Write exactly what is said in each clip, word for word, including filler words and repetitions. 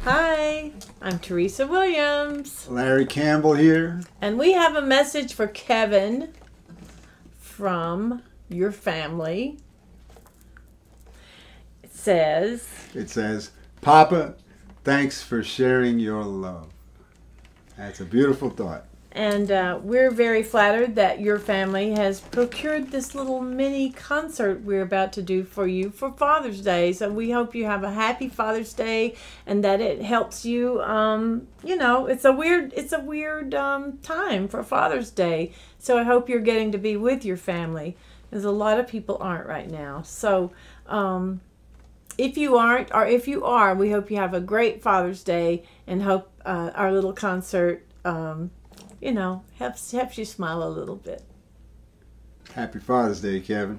Hi, I'm Teresa Williams. Larry Campbell here. And we have a message for Kevin from your family. It says, It says, Papa, thanks for sharing your love. That's a beautiful thought. And uh, we're very flattered that your family has procured this little mini concert we're about to do for you for Father's Day. So we hope you have a happy Father's Day and that it helps you. Um, you know, it's a weird, it's a weird um, time for Father's Day. So I hope you're getting to be with your family, because a lot of people aren't right now. So um, if you aren't, or if you are, we hope you have a great Father's Day, and hope uh, our little concert Um, you know, helps helps you smile a little bit. Happy Father's Day, Kevin.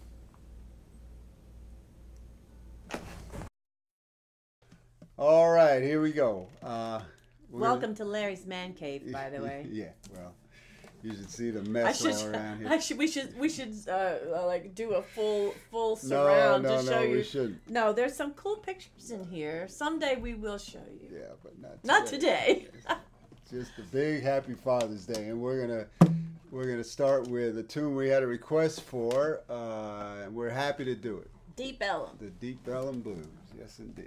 All right, here we go. Uh, Welcome gonna... to Larry's Man Cave, by the way. Yeah, well, you should see the mess should, all around here. Actually, we should we should uh, like do a full full surround no, no, to show no, you. We shouldn't. No, there's some cool pictures in here. Someday we will show you. Yeah, but not today. Not today. Just a big happy Father's Day, and we're gonna we're gonna start with a tune we had a request for, uh, and we're happy to do it. Deep Ellum. The Deep Ellum Blues, yes indeed.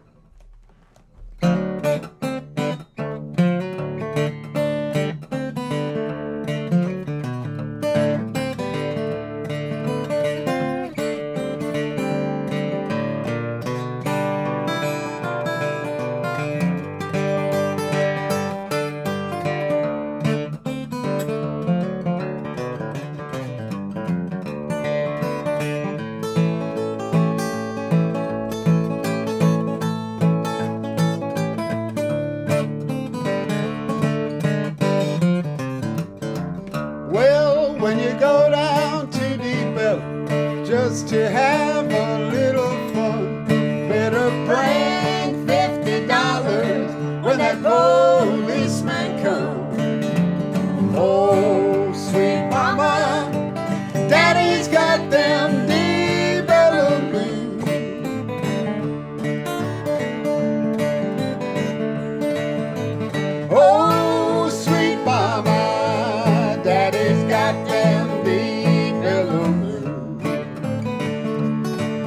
Well, when you go down to Deep Ellum just to have a little fun, better bring fifty dollars when that policeman comes. Oh, sweet mama, daddy's got them Deep Ellum blues. Oh, sweet mama, daddy's got them Deep Ellum blues.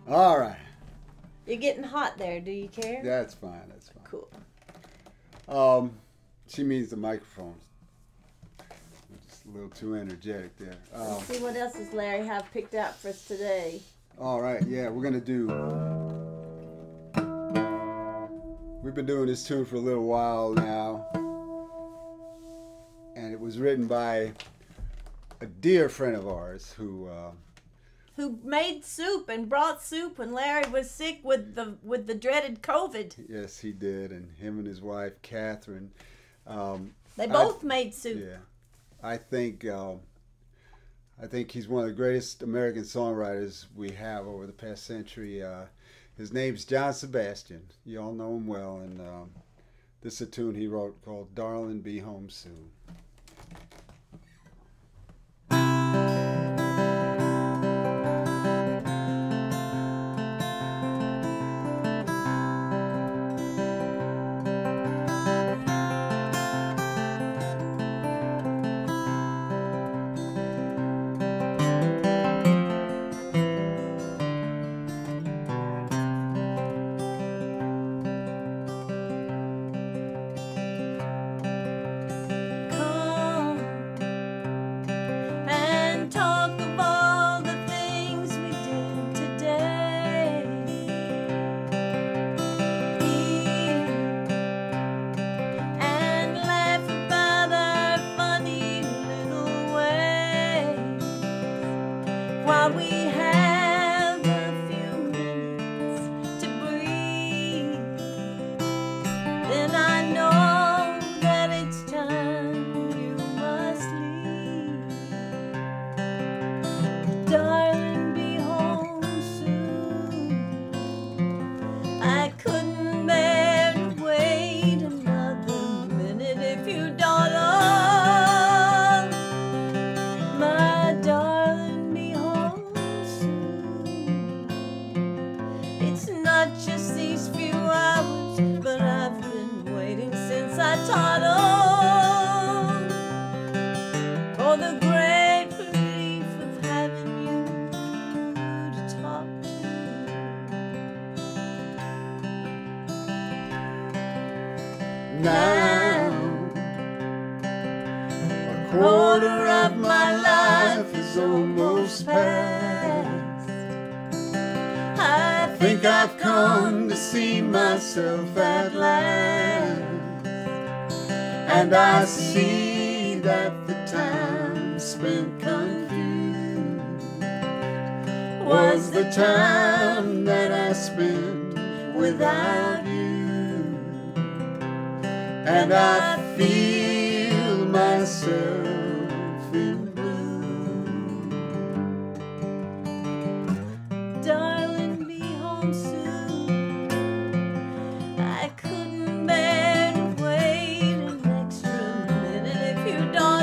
All right. You're getting hot there. Do you care? That's fine. That's fine. Cool. Um, she means the microphones. Just a little too energetic there. Um, Let's see what else does Larry have picked out for us today. all right. Yeah, we're gonna do. We've been doing this tune for a little while now, and it was written by a dear friend of ours who. Uh, Who made soup and brought soup when Larry was sick with the with the dreaded COVID. Yes, he did, and him and his wife Catherine. Um, They both I, made soup. Yeah, I think um, I think he's one of the greatest American songwriters we have over the past century. Uh, his name's John Sebastian. You all know him well, and um, this is a tune he wrote called "Darling, Be Home Soon." While we have a few minutes to breathe, then I know that it's time you must leave. Darling, be home soon. I couldn't bear to wait another minute if you don't. My darling, not just these few hours, but I've been waiting since I taught on, for the great relief of having you to talk to. Now, a quarter of my life is almost past. I think I've come to see myself at last, and I see that the time spent confused was the time that I spent without you, and I feel myself in blue. Darling, be home soon. I couldn't bear to wait an extra minute if you don't.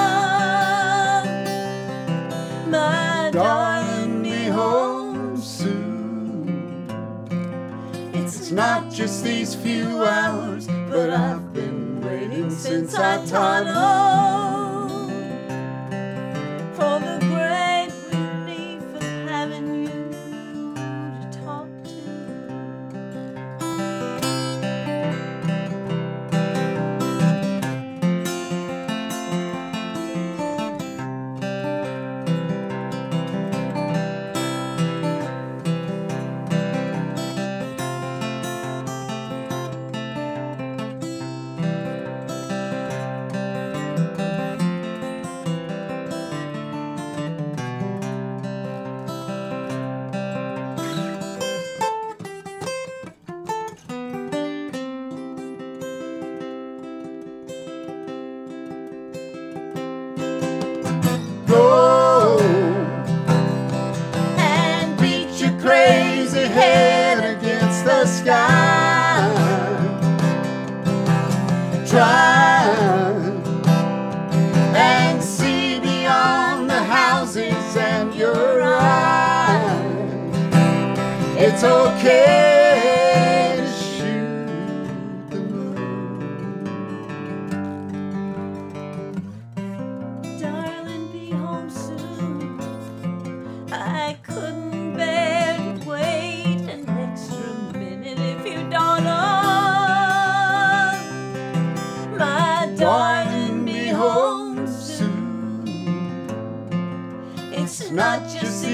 My darling, be home soon. It's not just these few hours, but I've been waiting since I taught on, for the great relief of having you to talk to. Go and beat your crazy head against the sky. Try and see beyond the houses and your eyes. It's okay to shoot the moon. Darling, be home soon. I couldn't bear to wait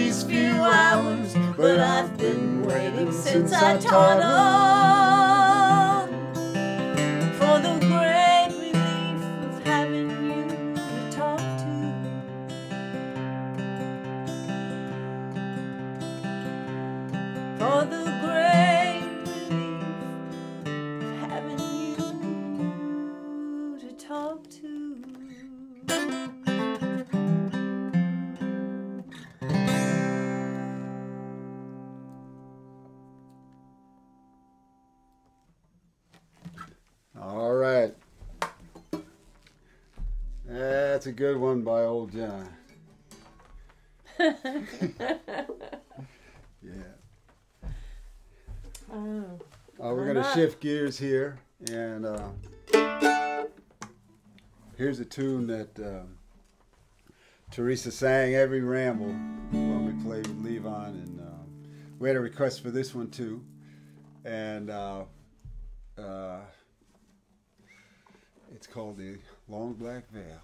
these few hours, but I've been waiting since I taught her. For the great relief of having you to talk to. For the great relief of having you to talk to. All right. That's a good one by old John. Yeah. Oh, Uh, we're why going to not? shift gears here, and uh, here's a tune that um, Teresa sang every ramble when we played with Levon, and um, we had a request for this one too, and uh, uh, it's called The Long Black Veil.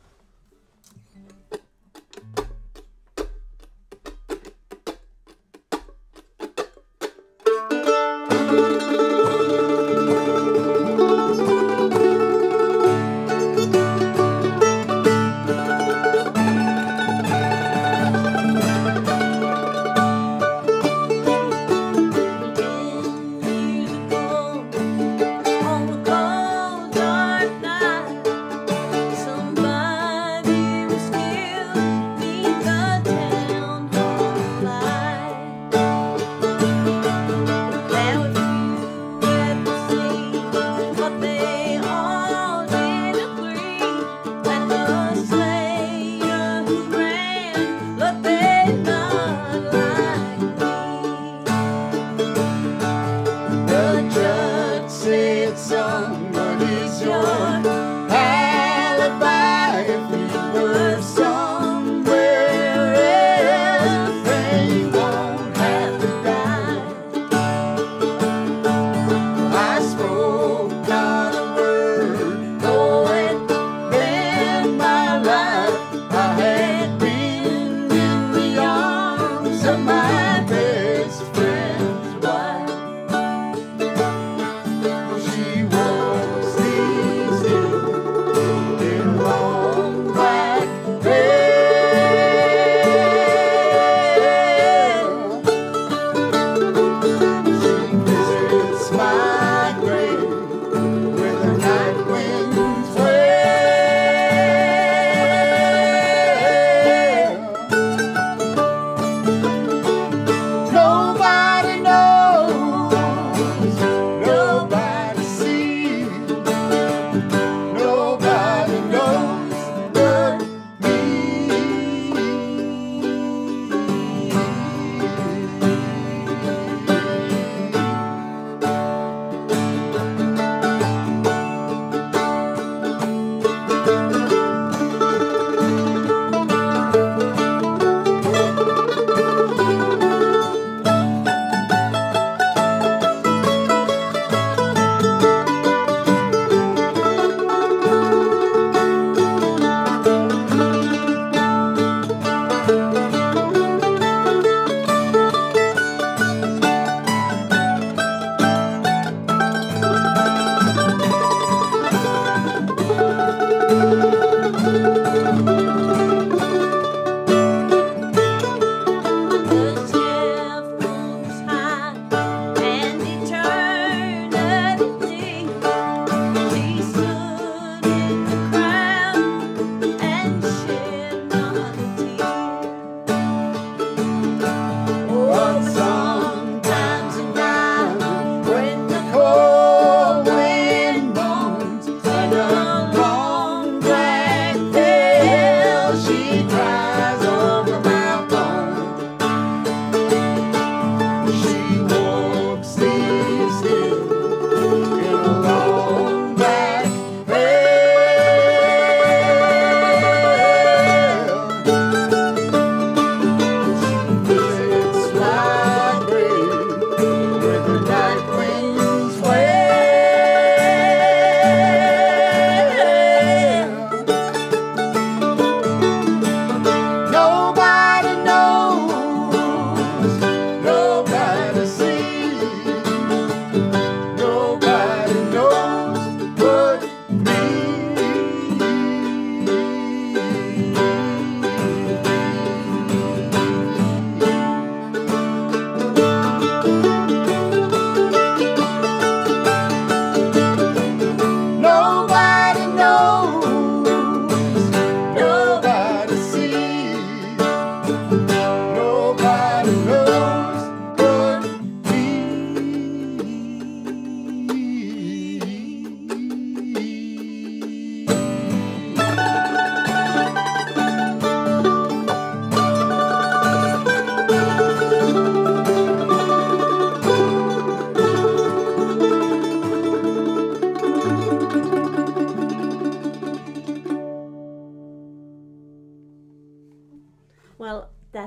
Somebody was scared.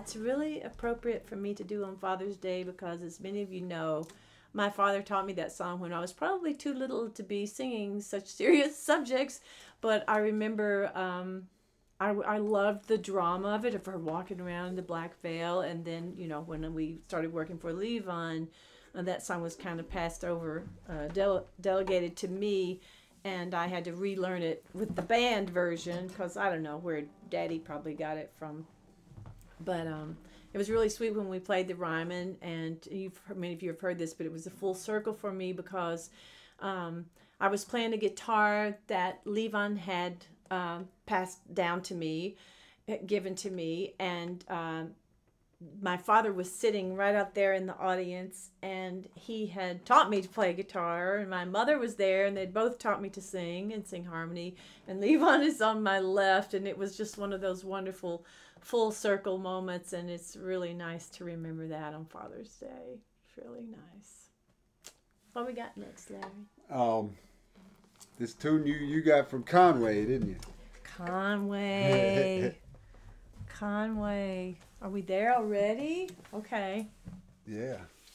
that's really appropriate for me to do on Father's Day because, as many of you know, my father taught me that song when I was probably too little to be singing such serious subjects. But I remember um, I, I loved the drama of it, of her walking around in the black veil. And then, you know, when we started working for Levon, uh, that song was kind of passed over, uh, dele- delegated to me. And I had to relearn it with the band version because I don't know where Daddy probably got it from. But um, it was really sweet when we played the Ryman, and you've heard, many of you have heard this, but it was a full circle for me because um, I was playing a guitar that Levon had um, passed down to me, given to me, and um, my father was sitting right out there in the audience, and he had taught me to play guitar, and my mother was there, and they'd both taught me to sing and sing harmony, and Levon is on my left, and it was just one of those wonderful full circle moments, and it's really nice to remember that on Father's Day. It's really nice. What we got next, Larry? Um, this tune you, you got from Conway, didn't you? Conway. Conway. Are we there already? Okay. Yeah.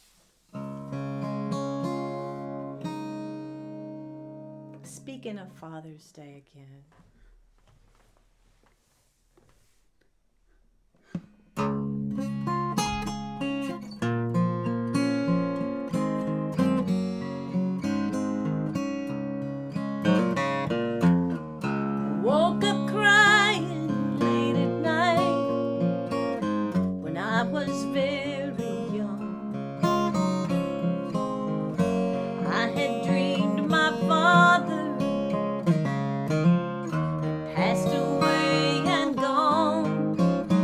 Speaking of Father's Day again. Woke up crying late at night when I was very young. I had dreamed my father passed away and gone.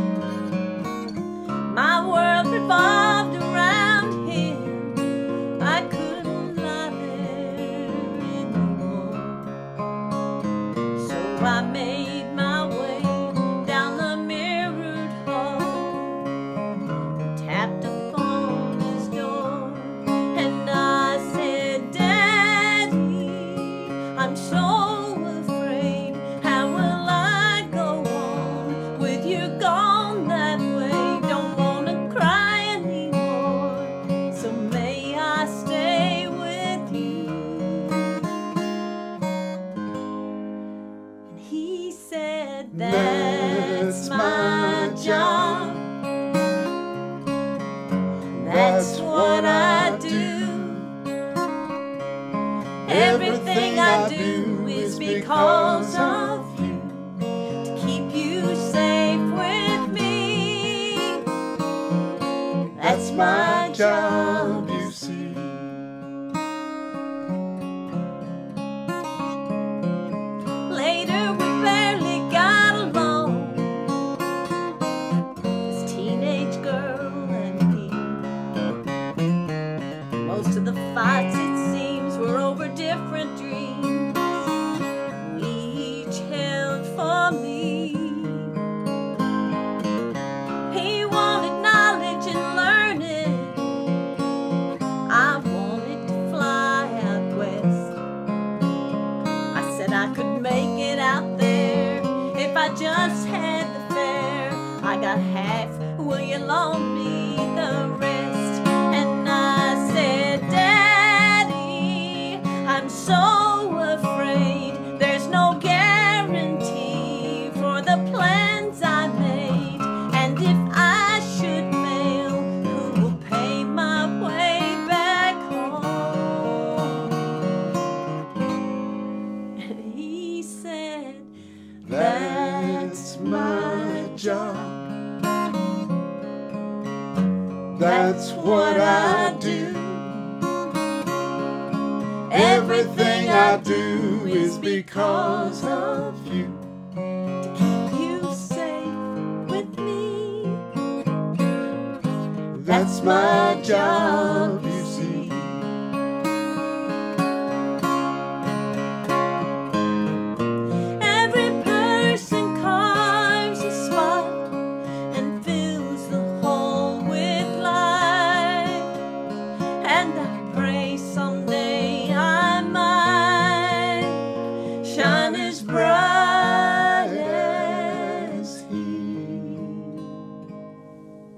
My world revolved around him. I couldn't lie there anymore. So I made my way down the mirrored hall, tapped upon his door, and I said, Daddy, I'm so afraid. How will I go on with you gone that way? Don't want to cry anymore, so may I stay with you? And he said, that's my job. That's what I do. Everything I do is because of you, to keep you safe with me. That's my job, you see. Later we barely got along, this teenage girl and me. Most of the fights, it seems, were over different dreams we each held for me. He wanted knowledge and learning. I wanted to fly out west. I said I could make it out there if I just had the fare. I got half, will you loan me the rest? And I said, Daddy, I'm so afraid. There's no guarantee for the plans I made. And if I should fail, who will pay my way back home? And he said, that's my job. That's what I do. Everything I do is because of you, to keep you safe with me. That's my job, you see. Every person carves a spot and fills the hole with light, and I pray someday I might shine as bright as he.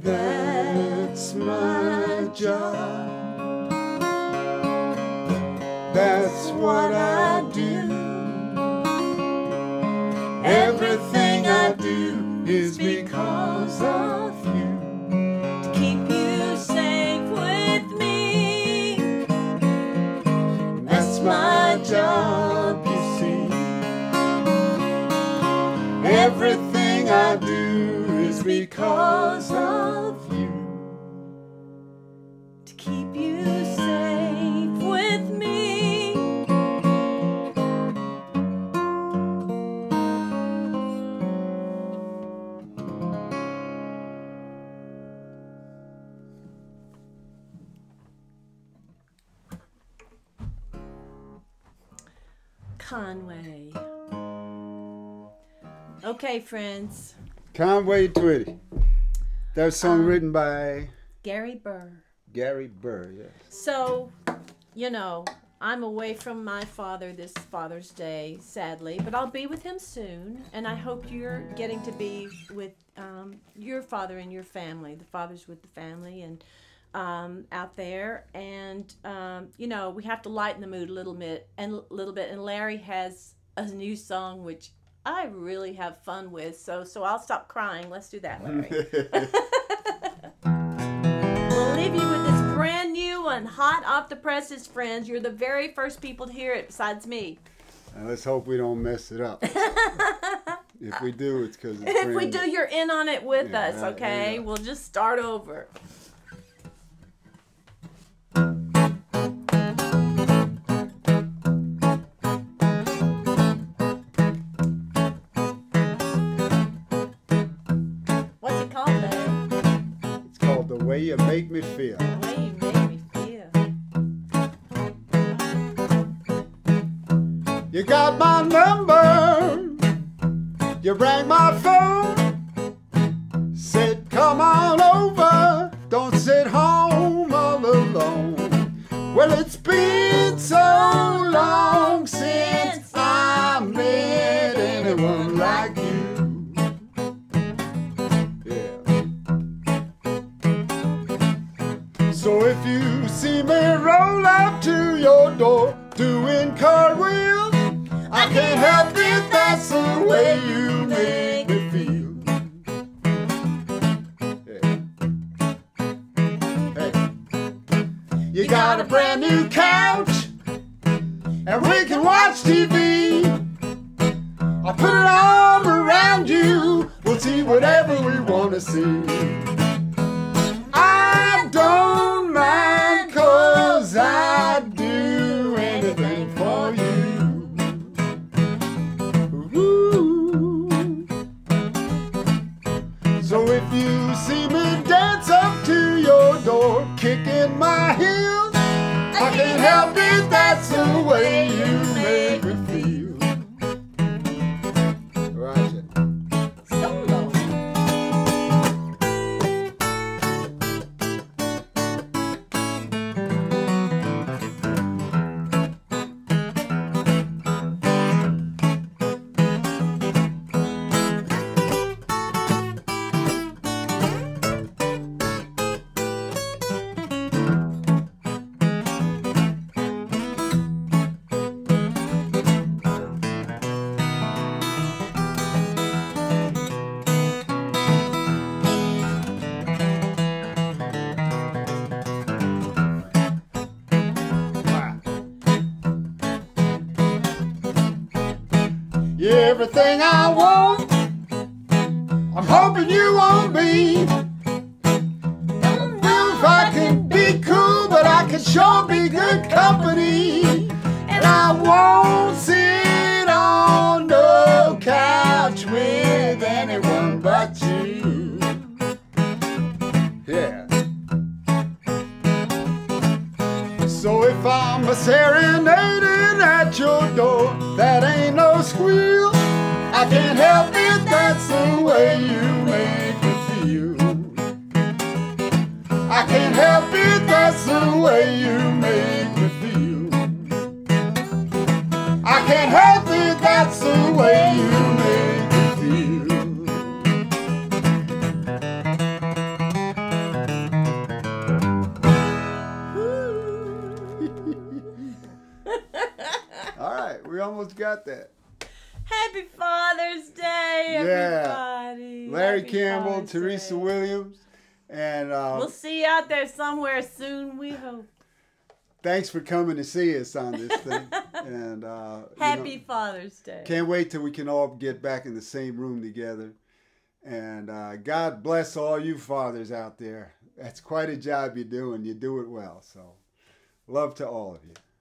That's my job. That's what I do. Everything I do is because of you. To keep you safe with me. That's my job, you see. Everything I do is because of you. To keep you safe with me. Conway. Okay, friends. Conway Twitty. That was a song Um, written by Gary Burr. Gary Burr, yes. So, you know, I'm away from my father this Father's Day, sadly, but I'll be with him soon, and I hope you're getting to be with um, your father and your family, the fathers with the family, and um, out there. And um, you know, we have to lighten the mood a little bit, and a little bit. And Larry has a new song which I really have fun with. So, so I'll stop crying. Let's do that, Larry. We'll leave you with this brand new one, hot off the presses, friends. You're the very first people to hear it besides me. And let's hope we don't mess it up. If we do, it's because it's If we brand do, new. you're in on it with Yeah, us, right, there okay? you go. We'll just start over. What's it called, Larry? It's called The Way You Make Me Feel. The way you make me feel. You got my number. You rang my phone. Said, come on over. Don't sit home all alone. Well, it's been so long since I met anyone like you. Yeah. So if you see me roll up to your door doing cartwheels, I can't help it, that's the way you make me feel. Hey. Hey. You got a brand new couch, and we can watch T V. I'll put an arm around you, we'll see whatever we want to see. I don't mind, 'cause I'd do anything for you. Ooh. So if you see me dance up to your door, kicking my heels, I can't help it, that's the way you make me feel. Right. Solo. You're everything I want. I'm hoping you won't be. Don't know if I can be cool, but I can sure be good company. And I won't sit on no couch with anyone but you. Yeah. So if I'm a serenading at your door, that ain't no squeal. I can't help it, that's the way you make me feel. I can't help it, that's the way you make me feel. I can't help it, that's the way you make me feel. almost got that. Happy Father's Day, Yeah. everybody. Larry Happy Campbell, Father's Teresa Day. Williams, and uh, We'll see you out there somewhere soon, we hope. thanks for coming to see us on this thing. And uh, Happy you know, Father's Day. can't wait till we can all get back in the same room together. And uh, God bless all you fathers out there. That's quite a job you're doing. You do it well. So love to all of you.